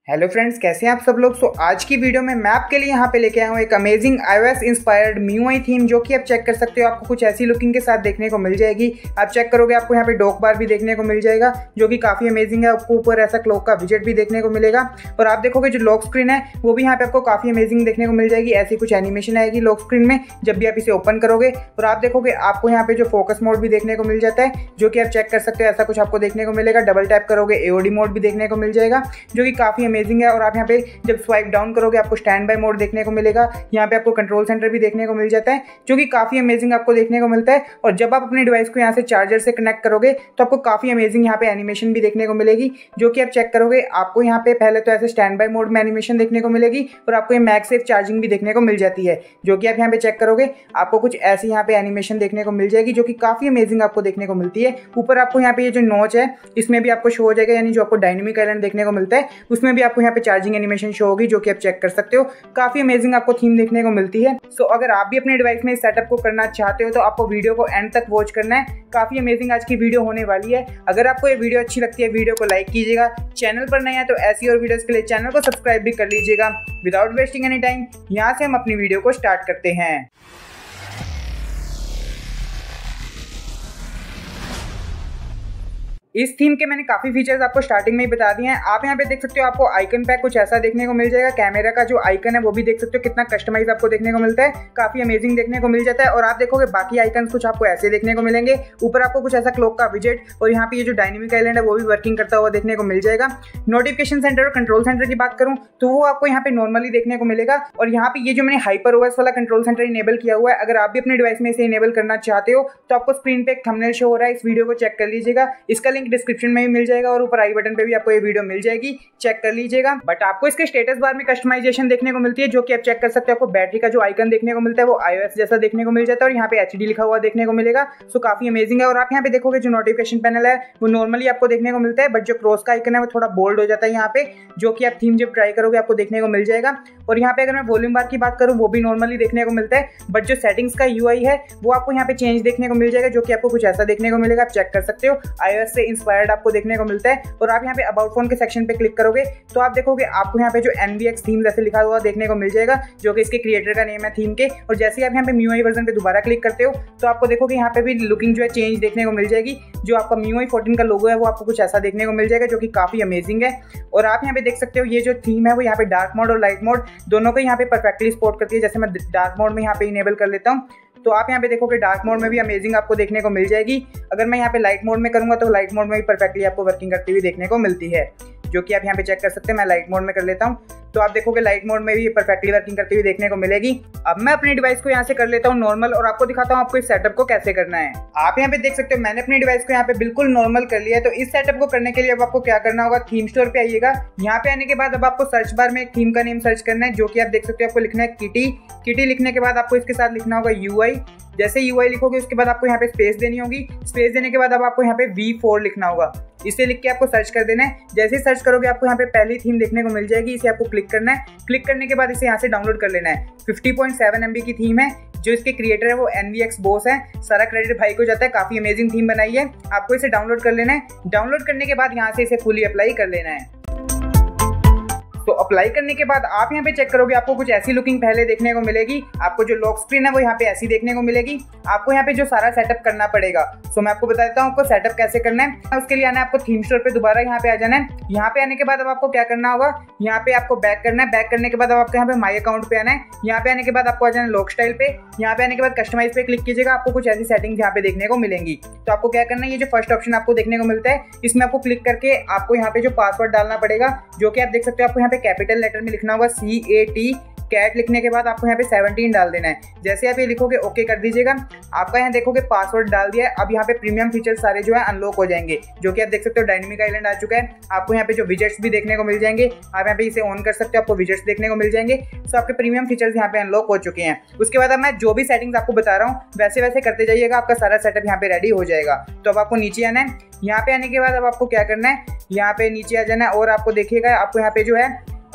Hello friends, कैसे हैं आप सब लोग। आज की वीडियो में मैं आपके लिए यहाँ पे लेके आया हूँ एक amazing iOS inspired MIUI theme, जो कि आप चेक कर सकते हो। आपको कुछ ऐसी लुकिंग के साथ देखने को मिल जाएगी। आप चेक करोगे आपको यहाँ पे डॉक बार भी देखने को मिल जाएगा, जो कि काफ़ी अमेजिंग है। आपको ऊपर ऐसा क्लॉक का विजेट भी देखने को मिलेगा और आप देखोगे जो लॉक स्क्रीन है वो भी यहाँ पे आपको काफ़ी अमेजिंग देखने को मिल जाएगी। ऐसी कुछ एनिमेशन आएगी लॉक स्क्रीन में जब भी आप इसे ओपन करोगे। और आप देखोगे आपको यहाँ पे जो फोकस मोड भी देखने को मिल जाता है, जो कि आप चेक कर सकते हो। ऐसा कुछ आपको देखने को मिलेगा। डबल टैप करोगे AOD मोड भी देखने को मिल जाएगा, जो कि काफ़ी अमेजिंग है। और आप यहाँ पे जब स्वाइप डाउन करोगे आपको स्टैंड बाय मोड देखने को मिलेगा। यहाँ पे आपको कंट्रोल सेंटर भी देखने को मिल जाता है, जो कि काफी अमेजिंग आपको देखने को मिलता है। और जब आप अपने डिवाइस को यहाँ से चार्जर से कनेक्ट करोगे तो आपको काफी अमेजिंग यहाँ पे एनिमेशन भी देखने को मिलेगी, जो कि आप चेक करोगे। आपको यहाँ पे पहले तो ऐसे स्टैंड बाय मोड में एनिमेशन देखने को मिलेगी और आपको ये मैगसेफ चार्जिंग भी देखने को मिल जाती है, जो कि आप यहाँ पे चेक करोगे आपको कुछ ऐसी यहाँ पे एनिमेशन देखने को मिल जाएगी, जो कि काफी अमेजिंग आपको देखने को मिलती है। ऊपर आपको यहाँ पे ये जो नॉच है इसमें भी आपको शो हो जाएगा, यानी जो आपको डायनेमिक आइलैंड देखने को मिलता है उसमें भी आपको यहाँ पे चार्जिंग एनिमेशन शो होगी, जो कि आप चेक कर सकते हो। काफी अमेजिंग आपको थीम देखने को मिलती है। अगर आप भी अपने डिवाइस में इस सेटअप को करना चाहते हो तो आपको वीडियो को एंड तक वॉच करना है। काफी अमेजिंग आज की वीडियो होने वाली है। अगर आपको ये वीडियो अच्छी लगती है वीडियो को लाइक कीजिएगा। चैनल पर नए हैं तो ऐसी और वीडियोस के लिए चैनल को सब्सक्राइब भी कर लीजिएगा। विदाउट वेस्टिंग एनी टाइम यहाँ से हम अपनी वीडियो को स्टार्ट करते हैं। इस थीम के मैंने काफी फीचर्स आपको स्टार्टिंग में ही बता दिए हैं। आप यहाँ पे देख सकते हो आपको आइकन पैक कुछ ऐसा देखने को मिल जाएगा। कैमरा का जो आइकन है वो भी देख सकते हो कितना कस्टमाइज आपको देखने को मिलता है, काफी अमेजिंग देखने को मिल जाता है। और आप देखोगे बाकी आइकन कुछ आपको ऐसे देखने को मिलेंगे। ऊपर आपको कुछ ऐसा क्लॉक का विजेट और यहाँ पे ये जो डायनेमिक आइलैंड है वो भी वर्किंग करता हुआ देखने को मिल जाएगा। नोटिफिकेशन सेंटर और कंट्रोल सेंटर की बात करूँ तो वो आपको यहाँ पे नॉर्मली देखने को मिलेगा। और यहाँ पे ये जो मैंने HyperOS वाला कंट्रोल सेंटर इनेबल किया हुआ है, अगर आप भी अपने डिवाइस में इसे इनेबल करना चाहते हो तो आपको स्क्रीन पे एक थंबनेल शो हो रहा है, इस वीडियो को चेक कर लीजिएगा। इसका लिंक डिस्क्रिप्शन में भी मिल जाएगा और ऊपर आई बटन पे भी आपको ये वीडियो मिल जाएगी, चेक कर लीजिएगा। बट आपको इसके स्टेटस बार में कस्टमाइजेशन देखने को मिलती है, जो कि आप चेक कर सकते हो। आपको बैटरी का जो आइकन देखने को मिलता है वो iOS जैसा देखने को मिल जाता है और यहाँ पे HD लिखा हुआ देखने को मिलेगा। काफी अमेजिंग है। और आप यहाँ पे देखोगे जो नोटिफिकेशन पैनल है वो नॉर्मली आपको देखने को मिलता है, बट जो क्रॉस का आइकन है वो थोड़ा बोल्ड हो जाता है यहाँ पे, जो कि आप थीम जब ट्राई करोगे आपको देखने को मिल जाएगा। और यहाँ पे अगर मैं वॉल्यूम बार की बात करूँ वो भी नॉर्मली देखने को मिलता है, बट जो सेटिंग्स का UI है वो आपको यहाँ पे चेंज देखने को मिल जाएगा, जो कि आपको कुछ ऐसा देखने को मिलेगा। आप चेक कर सकते हो iOS से इंस्पायर्ड आपको देखने को मिलता है। और आप यहाँ पे अबाउट फोन के सेक्शन पे क्लिक करोगे तो आप देखोगे आपको यहाँ पे जो NVX थीम जैसे लिखा हुआ देखने को मिल जाएगा, जो कि इसके क्रिएटर का नेम है थीम के। और जैसे आप यहाँ पे MIUI वर्जन पे दोबारा क्लिक करते हो तो आपको देखोगे यहाँ पे भी लुकिंग जो है चेंज देखने को मिल जाएगी। जो आपका MIUI 14 का लोगो है वो आपको कुछ ऐसा देखने को मिल जाएगा, जो कि काफी अमेजिंग है। और आप यहाँ पे देख सकते हो ये जो थीम है वो यहाँ पे डार्क मोड और लाइट मोड दोनों को यहाँ पे परफेक्टली सपोर्ट करती है। जैसे मैं डार्क मोड में यहाँ पे इनेबल कर लेता हूँ तो आप यहाँ पे देखोगे डार्क मोड में भी अमेजिंग आपको देखने को मिल जाएगी। अगर मैं यहाँ पे लाइट मोड में करूँगा तो लाइट मोड में भी परफेक्टली आपको वर्किंग करती हुई देखने को मिलती है, जो कि आप यहाँ पे चेक कर सकते हैं। मैं लाइट मोड में कर लेता हूँ तो आप देखोगे लाइट मोड में भी परफेक्टली वर्किंग करती हुई देखने को मिलेगी। अब मैं अपने डिवाइस को यहाँ से कर लेता हूँ नॉर्मल और आपको दिखाता हूँ आपको इस सेटअप को कैसे करना है। आप यहाँ पे देख सकते हो मैंने अपने डिवाइस को यहाँ पे बिल्कुल नॉर्मल कर लिया है। तो इस सेटअप को करने के लिए अब आपको क्या करना होगा, थीम स्टोर पे आइएगा। यहाँ पे आने के बाद अब आपको सर्च बार में एक थीम का नेम सर्च करना है, जो कि आप देख सकते हो आपको लिखना है किटी। लिखने के बाद आपको इसके साथ लिखना होगा UI। जैसे UI लिखोगे उसके बाद आपको यहाँ पे स्पेस देनी होगी। स्पेस देने के बाद अब आपको यहाँ पे V4 लिखना होगा। इसे लिख के आपको सर्च कर देना है। जैसे ही सर्च करोगे आपको यहाँ पे पहली थीम देखने को मिल जाएगी, इसे आपको क्लिक करना है। क्लिक करने के बाद इसे यहाँ से डाउनलोड कर लेना है। 50.7 MB की थीम है। जो इसके क्रिएटर है वो NVX बॉस है, सारा क्रेडिट भाई को जाता है। काफी अमेजिंग थीम बनाई है। आपको इसे डाउनलोड कर लेना है। डाउनलोड करने के बाद यहाँ से इसे फुली अप्लाई कर लेना है। तो अप्लाई करने के बाद आप यहाँ पे चेक करोगे आपको कुछ ऐसी लुकिंग पहले देखने को मिलेगी। आपको जो लॉक स्क्रीन है वो यहाँ पे ऐसी देखने को मिलेगी। आपको यहाँ पे जो सारा सेटअप करना पड़ेगा, मैं आपको बता देता हूँ आपको सेटअप कैसे करना है। उसके लिए आना है आपको थीम स्टोर पे दोबारा यहाँ पे आ जाना है। यहाँ पे आने के बाद अब आपको क्या करना होगा, यहाँ पे आपको बैक करना है। बैक करने के बाद अब आपको यहाँ पे माई अकाउंट पे आना है। यहाँ पे आने के बाद आपको आ जाना है लॉक स्टाइल पे। यहाँ पे आने के बाद कस्टमाइज पे क्लिक कीजिएगा। आपको कुछ ऐसी सेटिंग्स यहाँ पे देखने को मिलेंगी। तो आपको क्या करना है, ये जो फर्स्ट ऑप्शन आपको देखने को मिलता है इसमें आपको क्लिक करके आपको यहाँ पे जो पासवर्ड डालना पड़ेगा, जो कि आप देख सकते हो आपको यहाँ पे कैपिटल लेटर में लिखना होगा CAT लिखने के बाद आपको यहाँ पे 17 डाल देना है। जैसे आप ये लिखोगे ओके कर दीजिएगा। आपका यहाँ देखोगे पासवर्ड डाल दिया है। अब यहाँ पे प्रीमियम फीचर्स सारे जो है अनलॉक हो जाएंगे, जो कि आप देख सकते हो डायनेमिक आइलैंड आ चुका है। आपको यहाँ पे जो विजेट्स भी देखने को मिल जाएंगे। आप यहाँ पे इसे ऑन कर सकते हो, आपको विजेट्स देखने को मिल जाएंगे। आपके प्रीमियम फीचर्स यहाँ पे अनलॉक हो चुके हैं। उसके बाद अब मैं जो भी सेटिंग्स आपको बता रहा हूँ वैसे वैसे करते जाइएगा, आपका सारा सेटअप यहाँ पे रेडी हो जाएगा। तो अब आपको नीचे आना है। यहाँ पे आने के बाद अब आपको क्या करना है, यहाँ पे नीचे आ जाना है और आपको देखिएगा आपको यहाँ पे जो है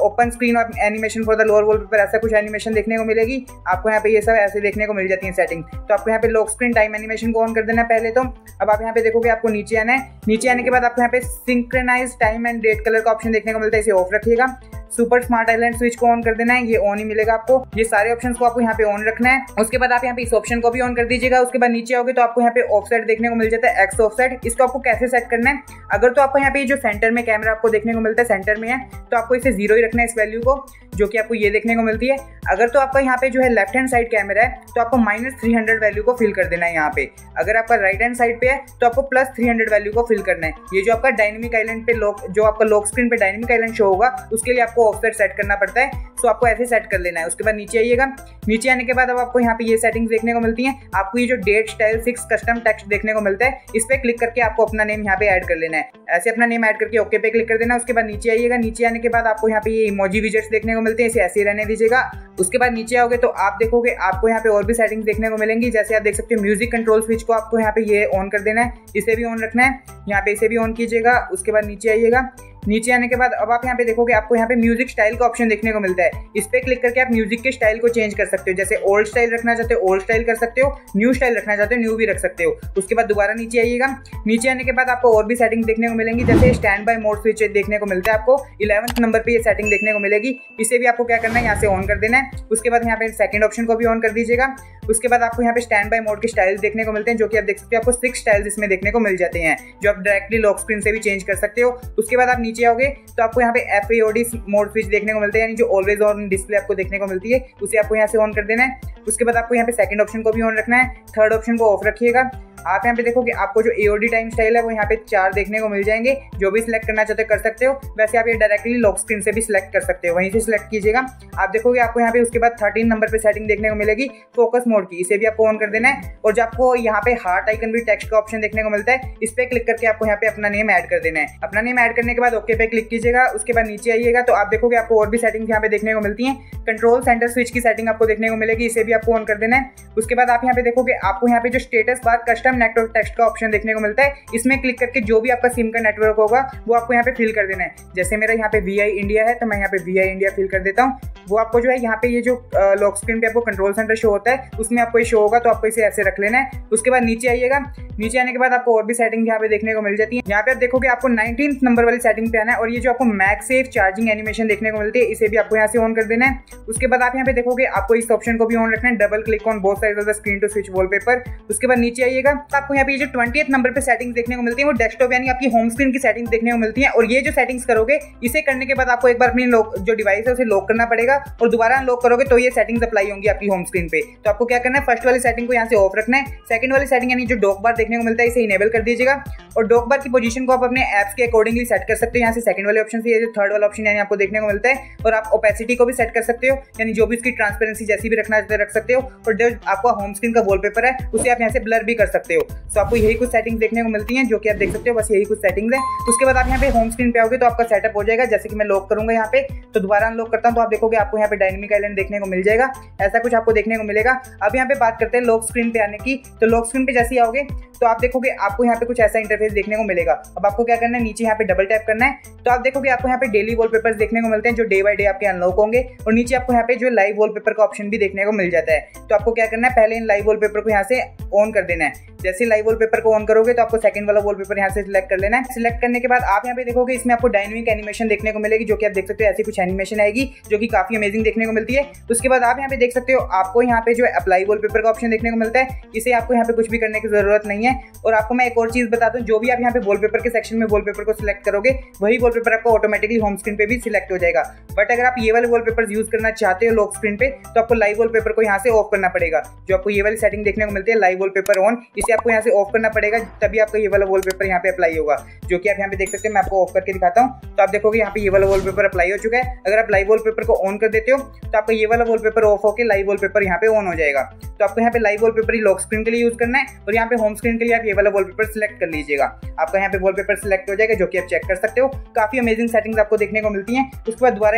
ओपन स्क्रीन और animation for the lower wallpaper, ऐसा कुछ एनिमेशन देखने को मिलेगी आपको यहाँ पे। ये सब ऐसे देखने को मिल जाती है सेटिंग। तो आपको यहाँ पे लॉक स्क्रीन टाइम एनिमेशन को ऑन कर देना है पहले तो। अब आप यहाँ पे देखोगे आपको नीचे आना है। नीचे आने के बाद आपको यहाँ पे synchronise time and date colour का ऑप्शन देखने को मिलता है, इसे ऑफ रखिएगा। सुपर स्मार्ट आइलैंड स्विच को ऑन कर देना है, ये ऑन ही मिलेगा आपको। ये सारे ऑप्शंस को आपको यहाँ पे ऑन रखना है। उसके बाद आप यहाँ पे इस ऑप्शन को भी ऑन कर दीजिएगा। उसके बाद नीचे आओगे तो आपको यहाँ पे ऑफसेट देखने को मिल जाता है, एक्स ऑफसेट। इसको आपको कैसे सेट करना है, अगर तो आपको यहाँ पे जो सेंटर में कैमरा आपको देखने को मिलता है सेंटर में है, तो आपको इसे 0 ही रखना है इस वैल्यू को, जो कि आपको ये देखने को मिलती है। अगर तो आपका यहाँ पे जो है लेफ्ट हैंड साइड कैमरा है तो आपको -300 वैल्यू को फिल कर देना है यहाँ पे। अगर आपका राइट हैंड साइड पे है तो आपको +300 वैल्यू को फिल करना है। ये जो आपका डायनेमिक आइलैंड पे जो आपका लॉक स्क्रीन पे डायनेमिक आइलैंड शो होगा उसके लिए आपको ऑफसेट सेट करना पड़ता है। तो आपको ऐसे सेट कर लेना है। उसके बाद नीचे आइएगा। नीचे आने के बाद अब आपको यहाँ पे ये सेटिंग्स देखने को मिलती हैं। आपको ये जो डेट स्टाइल 6 कस्टम टेक्स्ट देखने को मिलता है, इस पे क्लिक करके आपको अपना नेम यहाँ पे ऐड कर लेना है। ऐसे अपना नेम ऐड करके ओके पे क्लिक कर देना है। उसके बाद नीचे आइएगा। नीचे आने के बाद आपको यहाँ पे ये इमोजी विजेट्स देखने को मिलते हैं, इसे ऐसे ही रहने दीजिएगा। उसके बाद नीचे आओगे तो आप देखोगे आपको यहाँ पे और भी सेटिंग्स देखने को मिलेंगी। जैसे आप देख सकते हो म्यूजिक कंट्रोल स्विच को आपको यहाँ पे ये ऑन कर देना है, इसे भी ऑन रखना है। यहाँ पे इसे भी ऑन कीजिएगा। उसके बाद नीचे आइएगा। नीचे आने के बाद अब आप यहाँ पे देखोगे आपको यहाँ पे म्यूजिक स्टाइल का ऑप्शन देखने को मिलता है। इस पे क्लिक करके आप म्यूजिक के स्टाइल को चेंज कर सकते हो। जैसे ओल्ड स्टाइल रखना चाहते हो ओल्ड स्टाइल कर सकते हो, न्यू स्टाइल रखना चाहते हो न्यू भी रख सकते हो। उसके बाद दोबारा नीचे आइएगा। नीचे आने के बाद आपको और भी सेटिंग देखने को मिलेंगी। जैसे स्टैंड बाय मोड स्विच देखने को मिलता है, आपको 11वें नंबर पे ये सेटिंग देखने को मिलेगी। इसे भी आपको क्या करना है, यहाँ से ऑन कर देना है। उसके बाद यहाँ पे सेकंड ऑप्शन को भी ऑन कर दीजिएगा। उसके बाद आपको यहाँ पे स्टैंड बाय मोड के स्टाइल्स देखने को मिलते हैं, जो कि आप देख सकते हो। आपको 6 स्टाइल्स इसमें देखने को मिल जाते हैं, जो आप डायरेक्टली लॉक स्क्रीन से भी चेंज कर सकते हो। उसके बाद आप नीचे आओगे तो आपको यहाँ पे FAOD मोड स्विच देखने को मिलते हैं, यानी जो ऑलवेज ऑन डिस्प्ले आपको देखने को मिलती है, उसे आपको यहाँ से ऑन कर देना है। उसके बाद आपको यहाँ पे सेकंड ऑप्शन को भी ऑन रखना है, थर्ड ऑप्शन को ऑफ रखिएगा। आप यहाँ पे देखोगे आपको जो AOD टाइम स्टाइल है वो यहाँ पे 4 देखने को मिल जाएंगे। जो भी सिलेक्ट करना चाहते हो कर सकते हो। वैसे आप ये डायरेक्टली लॉक स्क्रीन से भी सिलेक्ट कर सकते हो, वहीं से सिलेक्ट कीजिएगा। आप देखोगे आपको यहाँ पे उसके बाद 13 नंबर पे सेटिंग देखने को मिलेगी फोकस मोड की, इसे भी आपको ऑन कर देना है। और जो आपको यहाँ पे हार्ट आइकन भी टेक्स्ट का ऑप्शन देखने को मिलता है, इस पे क्लिक करके आपको यहाँ पे अपना नेम ऐड कर देना है। अपना नेम ऐड करने के बाद ओके पे क्लिक कीजिएगा। उसके बाद नीचे आइएगा तो आप देखोगे आपको और भी सेटिंग यहाँ पे देखने को मिलती है। कंट्रोल सेंटर स्विच की सेटिंग आपको देखने को मिलेगी, इसे भी आपको ऑन कर देना है। उसके बाद आप यहाँ पे देखोगे आपको यहाँ पे जो status bar custom network text का ऑप्शन देखने को मिलता है, इसमें क्लिक करके जो भी आपका सिम का नेटवर्क होगा वो आपको यहाँ पे फिल कर देना है। जैसे मेरा यहाँ पे VI इंडिया है तो मैं यहाँ पे VI इंडिया फिल कर देता हूँ। वो आपको जो है यहाँ पे ये जो लॉक स्क्रीन पे आपको कंट्रोल सेंटर शो होता है उसमें आपको ये शो होगा, तो आपको इसे ऐसे रख लेना है। उसके बाद नीचे आइएगा। नीचे आने के बाद आपको और भी सेटिंग यहाँ पे देखने को मिल जाती है। यहाँ पे आप देखोगे आपको 19 नंबर वाली सेटिंग पे आना है और ये जो आपको मैगसेफ चार्जिंग एनिमेशन देखने को मिलती है, इसे भी आपको यहाँ से ऑन कर देना है। उसके बाद आप यहाँ पे देखोगे आपको इस ऑप्शन को भी ऑन रखना है, double click on both sides of the screen to switch wallpaper. उसके बाद नीचे आइएगा तो आपको यहाँ पे जो 20th नंबर पे सेटिंग देखने को मिलती है वो डेस्कटॉप यानी आपकी होम स्क्रीन की सेटिंग देखने को मिलती है। और ये जो सेटिंग्स करोगे, इसे करने के बाद आपको एक बार अपनी जो डिवाइस है उसे लॉक करना पड़ेगा और दोबारा अनलॉक करोगे तो ये सेटिंग्स अप्लाई होंगी आपकी होम स्क्रीन पे। तो आपको क्या करना है, फर्स्ट वाली सेटिंग को यहाँ से ऑफ रखना है। सेकंड वाली सेटिंग यानी जो डॉक बार देखने को मिलता है, इसे इनेबल कर दीजिएगा। और डॉक बार की पोजीशन को आप अपने ऐप्स के अकॉर्डिंगली सेट कर सकते हो। यहाँ से सेकंड वाले ऑप्शन से ये जो थर्ड वाला ऑप्शन यानी आपको देखने को मिलता है। और आप ओपेसिटी को भी सेट कर सकते हो, यानी जो भी इसकी ट्रांसपेरेंसी जैसी भी रखना चाहते रख सकते हो। और जो आपका होम स्क्रीन का वॉलपेपर है उसे आप यहाँ से ब्लर भी कर सकते हो। तो आपको यही कुछ सेटिंग्स देखने को मिलती हैं, जो कि आप देख सकते हो। बस यही कुछ सेटिंग्स है। उसके बाद आप यहाँ पे होम स्क्रीन पे आओगे तो आपका सेटअप हो जाएगा। जैसे कि मैं लॉक करूंगा यहाँ पे, तो दोबारा अनलॉक करता हूँ तो आप देखोगे आपको यहाँ पे डायनेमिक आइलैंड देखने को मिल जाएगा। ऐसा कुछ आपको देखने को मिलेगा। अब यहाँ पे बात करते हैं लॉक स्क्रीन पे आने की। तो लॉक स्क्रीन पे जैसे ही आओगे तो आप देखोगे आपको यहाँ पे कुछ ऐसा इंटरफेस देखने को मिलेगा। अब आपको क्या करना है, नीचे यहाँ पे डबल टैप करना है। तो आप देखोगे आपको यहाँ पे डेली वॉलपेपर्स देखने को मिलते हैं, जो डे बाय डे आपके अनलॉक होंगे। और नीचे आपको यहाँ पे जो लाइव वॉलपेपर का ऑप्शन भी देखने को मिल जाता है। तो आपको क्या करना है, पहले इन लाइव वॉलपेपर को यहाँ से ऑन कर देना है। जैसे लाइव वॉलपेपर को ऑन करोगे तो आपको सेकंड वाला वॉलपेपर यहाँ से सिलेक्ट कर लेना है। सिलेक्ट करने के बाद आप यहाँ पे देखोगे इसमें आपको डायनेमिक एनिमेशन देखने को मिलेगी, जो कि आप देख सकते हो। ऐसी कुछ एनिमेशन आएगी जो कि काफी अमेजिंग देखने को मिलती है। उसके बाद आप यहाँ पे देख सकते हो आपको यहाँ पे जो अप्लाई वॉलपेपर का ऑप्शन देखने को मिलता है। इसे आपको यहाँ पे कुछ भी करने की जरूरत नहीं है। और आपको मैं एक और चीज बता दूं, जो भी आप यहाँ पे वॉलपेपर के सेक्शन में वॉलपेपर को सिलेक्ट करोगे, वही वॉलपेपर आपको ऑटोमेटिकली होम स्क्रीन पे भी सिलेक्ट हो जाएगा। बट अगर आप ये वाले वॉलपेपर यूज करना चाहते हो लॉक स्क्रीन पे, तो आपको लाइव वॉलपेपर को यहाँ से ऑफ करना पड़ेगा। जो आपको ये वाली सेटिंग देखने को मिलती है लाइव वॉलपेपर ऑन, इसे आपको यहाँ से ऑफ करना पड़ेगा, तभी आपको ये वाला वॉलपेपर यहाँ पे अप्लाई होगा। जो कि आप यहाँ पे देख सकते हैं, मैं आपको ऑफ करके दिखाता हूँ। तो आप देखोगे यहाँ पे ये वाला वॉलपेपर अप्लाई हो चुका है। अगर आप लाइव वॉलपेपर को ऑन कर देते हो तो आपका ये वाला वॉलपेपर ऑफ होकर लाइव वॉलपेपर यहाँ पे ऑन हो जाएगा। तो आपको यहाँ पे लाइव वॉलपेपर ही लॉक स्क्रीन के लिए यूज करना है और यहाँ पे होम स्क्रीन के लिए आप ये वाला वॉलपेपर सिलेक्ट कर लीजिएगा। आपका यहाँ पे वॉलपेपर सिलेक्ट हो जाएगा, जो कि आप चेक कर सकते हो। काफी अमेजिंग सेटिंग्स आपको देखने को मिलती हैं। उसके बाद दोबारा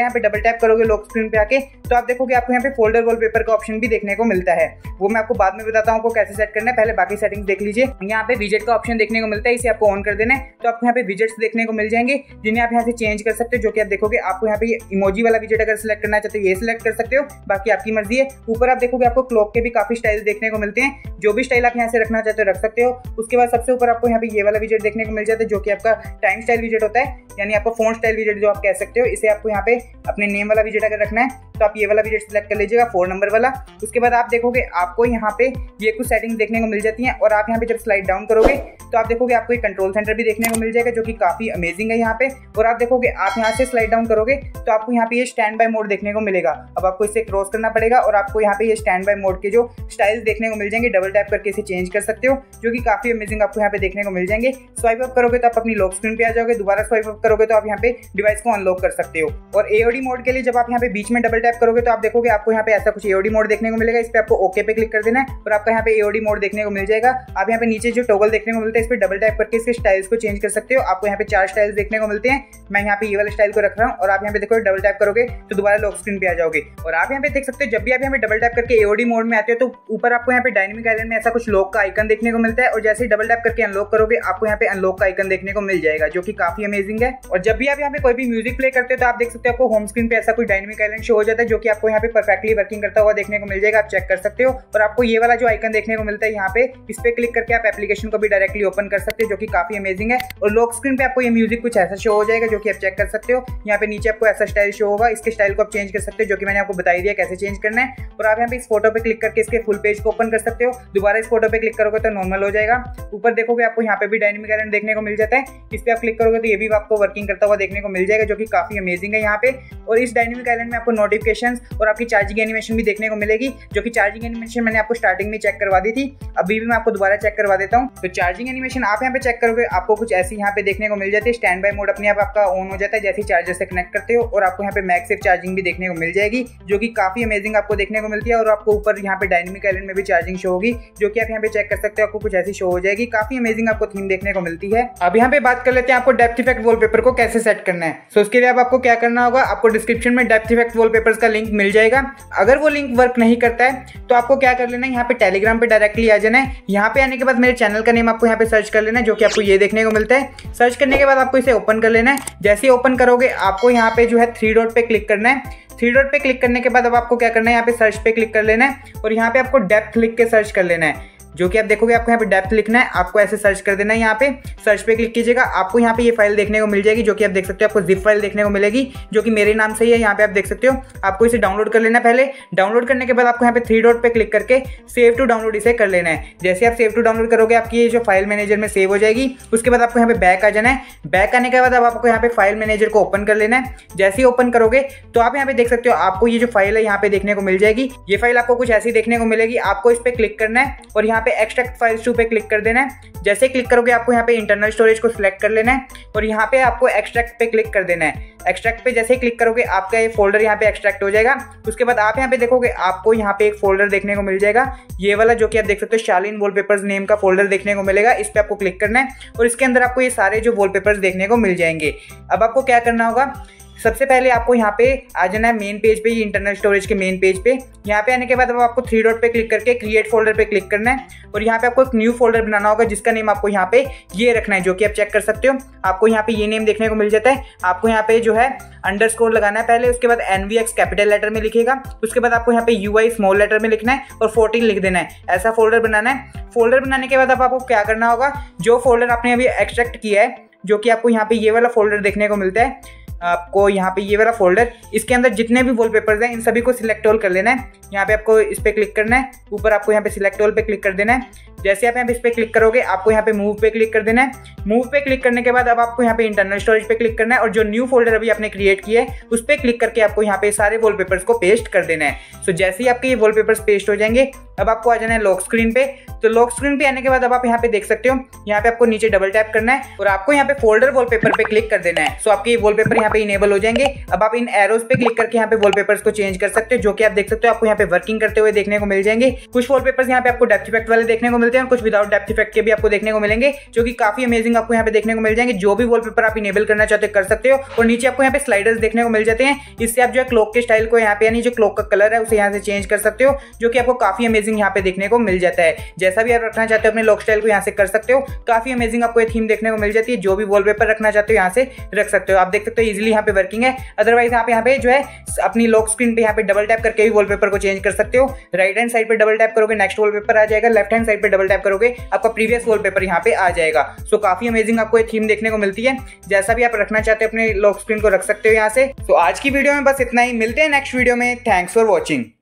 यहाँ पे डबल टैप करोगे लॉक स्क्रीन पे आके तो आप देखोगे आपको यहाँ पे फोल्डर वॉलपेपर का ऑप्शन भी देखने को मिलता है। वो मैं आपको बाद में बताता हूँ आपको कैसे सेट करना है, पहले बाकी सेटिंग्स देख लीजिए। यहाँ पे विजेट का ऑप्शन देखने को मिलता है, इसे आपको ऑन कर देना है तो आपको यहाँ पे विजेट्स देखने को मिल जाएंगे जिन्हें आप यहाँ से चेंज कर सकते हो। जो कि आप देखोगे आपको यहाँ पे इमोजी वाला विजेट अगर सिलेक्ट करना चाहते हो ये सिलेक्ट कर सकते हो, बाकी आपकी मर्जी है। ऊपर आप देखोगे आपको क्लॉक के भी काफी स्टाइल देखने को मिलते हैं, जो भी स्टाइल आप यहाँ से रखना चाहते हो रख सकते हो। उसके बाद सबसे ऊपर आपको यहाँ पे ये वाला विजेट देखने को मिल जाता है जो कि आपका टाइम स्टाइल विजेट होता है, यानी आपको फोन स्टाइल विजेट जो आप कह सकते हो। इसे आपको यहाँ पे अपने नेम वाला विजेट अगर रखना है तो आप ये वाला विजेट सिलेक्ट कर लीजिएगा 4 नंबर वाला। उसके बाद आप देखोगे आपको यहाँ पे ये कुछ सेटिंग्स देखने को मिल जाती हैं और आप यहाँ पे जब स्लाइड डाउन करोगे तो आप देखोगे आपको एक कंट्रोल सेंटर भी देखने को मिल जाएगा जो कि काफी अमेजिंग है यहाँ पे। और आप देखोगे आप यहाँ से स्लाइड डाउन करोगे तो आपको यहाँ पे ये स्टैंड बाय मोड देखने को मिलेगा। अब आपको इसे क्रॉस करना पड़ेगा और आपको यहाँ पे ये स्टैंड बाय मोड के जो स्टाइल्स देखने को मिल जाएंगे, डबल टैप करके इसे चेंज कर सकते हो जो कि काफी अमेजिंग आपको यहाँ पे देखने को मिल जाएंगे। स्वाइप अप करोगे तो आप अपनी लॉक स्क्रीन पे आ जाओगे, दोबारा स्वाइप अप करोगे तो आप यहाँ पे डिवाइस को अनलॉक कर सकते हो। और एओडी मोड के लिए जब आप यहाँ पे बीच में डबल टैप करोगे तो आप देखोगे आपको यहाँ पे ऐसा कुछ एओडी मोड देखने को मिलेगा। इस पे आपको ओके पे क्लिक कर देना है और आपका यहाँ पे एओडी मोड देखने को मिल जाएगा। आप यहाँ पे नीचे जो टॉगल देखने को मिलता है इस पे डबल टैप करके इसके स्टाइल्स को चेंज कर सकते हो। आपको यहाँ पे 4 स्टाइल्स देखने को मिलते हैं, मैं यहाँ पे ये वाले स्टाइल को रख रहा हूँ और आप यहाँ पे देखो डबल टैप करोगे तो दोबारा लॉक स्क्रीन पे आ जाओगे। और आप यहाँ पे देख सकते हो जब भी आप यहाँ पे डबल टैप करके एओडी मोड में आते हो तो ऊपर आपको यहाँ पे डायनेमिक आइलैंड में ऐसा कुछ लॉक का आइकन देखने को मिलता है और जैसे ही डबल टैप करके अनलॉक करोगे आपको यहाँ पे अनलॉक का आइकन देखने को मिल जाएगा जो कि काफी अमेजिंग है। और जब भी आप यहाँ पे कोई भी म्यूजिक प्ले करते हो तो आप देख सकते हो आपको होम स्क्रीन पे ऐसा कोई डायनेमिक आइलैंड शो हो जाता है जो कि आपको यहाँ पे परफेक्टली वर्किंग करता हुआ देखने को मिल जाएगा, आप चेक कर सकते हो। और आपको ये वाला जो आइकन देखने को मिलता है यहाँ पे इस पे क्लिक करके आप एप्लीकेशन को भी डायरेक्टली ओपन कर सकते हो जो कि काफी अमेजिंग है। और लॉक स्क्रीन पे आपको ये म्यूजिक कुछ ऐसा शो हो जाएगा जो कि आप चेक कर सकते हो। यहाँ पे नीचे आपको ऐसा स्टाइल शो होगा, इसके स्टाइल को आप चेंज कर सकते हो जो कि मैंने आपको बता दिया कैसे चेंज करना है। और आप यहाँ पे इस फोटो पे क्लिक करके इसके फुल पेज को ओपन कर सकते हो, दोबारा इस फोटो पे क्लिक करोगे तो नॉर्मल हो जाएगा। ऊपर देखोगे आपको यहाँ पे भी डायनेमिक आइलैंड देखने को मिल जाता है, इस पे आप क्लिक करोगे तो ये भी आपको वर्किंग करता हुआ देखने को मिल जाएगा जो कि काफी अमेजिंग है यहाँ पे। और इस डायनेमिक आइलैंड में आपको नोटिफिकेशंस और आपकी चार्जिंग एनिमेशन भी देखने को मिलेगी जो कि चार्जिंग एनिमेशन मैंने आपको स्टार्टिंग में चेक करवा दी थी, अभी भी मैं आपको दोबारा चेक करवा देता हूँ। तो चार्जिंग एनिमेशन आप यहाँ पे चेक करोगे आपको कुछ ऐसी यहाँ पे देखने को मिल जाती है, स्टैंड बाय मोड अपने आप आपका ऑन हो जाता है जैसे चार्जर से कनेक्ट करते हो। और आपको यहाँ पे मैगसेफ चार्जिंग भी देखने को मिल जाएगी जो कि काफी अमेजिंग आपको देखने को मिलती है। और आपको ऊपर यहाँ पे डायनेमिक आइलैंड में भी चार्जिंग शो होगी जो कि आप यहाँ पे चेक कर सकते हो, आपको कुछ ऐसी शो हो जाएगी, काफी अमेजिंग आपको थीम देखने को मिलती है। अब यहाँ पे बात कर लेते हैं आपको डेप्थ इफेक्ट वॉलपेपर को कैसे सेट करना है। सो उसके लिए अब आपको क्या करना होगा, आपको डिस्क्रिप्शन में डेप्थ इफेक्ट वॉलपेपर्स का लिंक मिल जाएगा। अगर वो लिंक वर्क नहीं करता है तो आपको क्या कर लेना है, यहाँ पे टेलीग्राम पे डायरेक्टली आ जाना है। यहाँ पे आने के बाद मेरे चैनल का नेम आपको यहाँ पे सर्च कर लेना है जो कि आपको ये देखने को मिलता है। सर्च करने के बाद आपको इसे ओपन कर लेना है। जैसे ही ओपन करोगे आपको यहाँ पे जो है 3 डॉट पे क्लिक करना है। 3 डॉट पे क्लिक करने के बाद अब आपको क्या करना है, यहाँ पे सर्च पे क्लिक कर लेना है और यहाँ पे आपको डेप्थ लिख के सर्च कर लेना है जो कि आप देखोगे आपको यहाँ पे डेप्थ लिखना है, आपको ऐसे सर्च कर देना है। यहाँ पे सर्च पे क्लिक कीजिएगा, आपको यहाँ पे ये फाइल देखने को मिल जाएगी जो कि आप देख सकते हो, आपको जिप फाइल देखने को मिलेगी जो कि मेरे नाम से ही है। यहाँ पे आप देख सकते हो, आपको इसे डाउनलोड कर लेना है। पहले डाउनलोड करने के बाद आपको यहाँ पे 3 डॉट पे क्लिक करके सेव टू डाउनलोड इसे कर लेना है। जैसे आप सेव टू डाउनलोड करोगे आपकी ये जो फाइल मैनेजर में सेव हो जाएगी। उसके बाद आपको यहाँ पे बैक आ जाना है। बैक आने के बाद अब आपको यहाँ पे फाइल मैनेजर को ओपन कर लेना है। जैसे ही ओपन करोगे तो आप यहाँ पे देख सकते हो, आपको ये जो फाइल है यहाँ पे देखने को मिल जाएगी। ये फाइल आपको कुछ ऐसी देखने को मिलेगी। आपको इस पे क्लिक करना है और यहाँ पे एक्सट्रैक्ट फाइल्स टू पे क्लिक कर देना है। जैसे क्लिक करोगे आपको यहाँ पे इंटरनल स्टोरेज को सिलेक्ट कर लेना है और यहाँ पे आपको एक्सट्रैक्ट पे क्लिक कर देना है। एक्सट्रैक्ट पे जैसे ही क्लिक करोगे आपका ये फोल्डर यहाँ पे एक्सट्रैक्ट हो जाएगा। उसके बाद आप यहाँ पे देखोगे आपको यहाँ पे एक फोल्डर देखने को मिल जाएगा, ये वाला जो कि आप देख सकते हो शालीन वॉलपेपर्स नेम का फोल्डर देखने को मिलेगा। इस पे आपको क्लिक करना है और इसके अंदर आपको ये सारे जो वॉलपेपर्स देखने को मिल जाएंगे। अब आपको क्या करना होगा, सबसे पहले आपको यहाँ पे आ जाना है मेन पेज पे, इंटरनल स्टोरेज के मेन पेज पे। यहाँ पे आने के बाद अब आपको 3 डॉट पे क्लिक करके क्रिएट फोल्डर पे क्लिक करना है और यहाँ पे आपको एक न्यू फोल्डर बनाना होगा जिसका नेम आपको यहाँ पे ये रखना है जो कि आप चेक कर सकते हो। आपको यहाँ पे ये नेम देखने को मिल जाता है। आपको यहाँ पे जो है अंडरस्कोर लगाना है पहले, उसके बाद NVX कैपिटल लेटर में लिखेगा। उसके बाद आपको यहाँ पे UI स्मॉल लेटर में लिखना है और 14 लिख देना है। ऐसा फोल्डर बनाना है। फोल्डर बनाने के बाद अब आपको क्या करना होगा, जो फोल्डर आपने अभी एक्सट्रैक्ट किया है जो कि आपको यहाँ पे ये वाला फोल्डर देखने को मिलता है, आपको यहाँ पे ये वाला फोल्डर, इसके अंदर जितने भी वॉलपेपर्स हैं इन सभी को सिलेक्ट ऑल कर लेना है। यहाँ पे आपको इस पे क्लिक करना है, ऊपर आपको यहाँ पे सिलेक्ट ऑल पे क्लिक कर देना है। जैसे आप यहाँ पे इस पे क्लिक करोगे आपको यहाँ पे मूव पे क्लिक कर देना है। मूव पे क्लिक करने के बाद अब आपको यहाँ पे इंटरनल स्टोरेज पे क्लिक करना है और जो न्यू फोल्डर अभी आपने क्रिएट किया है उस पे क्लिक करके आपको यहाँ पे सारे वॉलपेपर्स को पेस्ट कर देना है। सो जैसे ही आपके ये वॉलपेपर्स पेस्ट हो जाएंगे अब आपको आ जाना है लॉक स्क्रीन पे। तो लॉक स्क्रीन पे आने के बाद अब आप यहाँ पे देख सकते हो, यहाँ पे आपको नीचे डबल टैप करना है और आपको यहाँ पे फोल्डर वॉलपेपर पे क्लिक कर देना है। सो आपके ये वॉलपेपर यहाँ पे इनेबल हो जाएंगे। अब आप इन एरोज पे क्लिक करके यहाँ पे वॉलपेपर्स को चेंज कर सकते हो जो कि आप देख सकते हो, आपको यहाँ पे वर्किंग करते हुए देखने को मिल जाएंगे। कुछ वॉलपेपर्स यहाँ पे आपको डेप्थ इफेक्ट वाले देखने को मिलते हैं मिलते हैं, कुछ विदाउट डेप्थ इफेक्ट के भी आपको देखने को मिलेंगे, जो कि काफी अमेजिंग आपको यहाँ पे देखने को मिल जाएंगे। जो भी वॉलपेपर आप इनेबल करना चाहते हो कर सकते हो। और नीचे आपको यहाँ पे स्लाइडर्स देखने को मिल जाते हैं, इससे आप जो है क्लॉक के स्टाइल को यहाँ पे यानी जो क्लॉक का कलर है उसे यहाँ से चेंज कर सकते हो, जो कि आपको काफी अमेजिंग यहाँ पे देखने को मिल जाता है। जैसा भी आप रखना चाहते हो अपने लॉक स्टाइल को यहाँ से कर सकते हो। काफी अमेजिंग आपको ये थीम देखने को मिल जाती है। जो भी वॉलपेपर रखना चाहते हो यहाँ से रख सकते हो। आप देख सकते हो इजीली यहाँ पे वर्किंग है। अदरवाइज आप यहाँ पे जो है अपनी लॉक स्क्रीन पे यहाँ पे डबल टैप करके भी वॉलपेपर को चेंज कर सकते हो। राइट हैंड साइड पे डबल टैप करोगे नेक्स्ट वॉलपेपर आ जाएगा, लेफ्ट हैंड साइड पे डबल टैप करोगे आपका प्रीवियस वॉलपेपर यहाँ पे आ जाएगा। सो काफी अमेजिंग आपको ये थीम देखने को मिलती है। जैसा भी आप रखना चाहते हो अपने लॉक स्क्रीन को रख सकते हो यहाँ से। तो आज की वीडियो में बस इतना ही, मिलते हैं नेक्स्ट वीडियो में। Thanks for watching.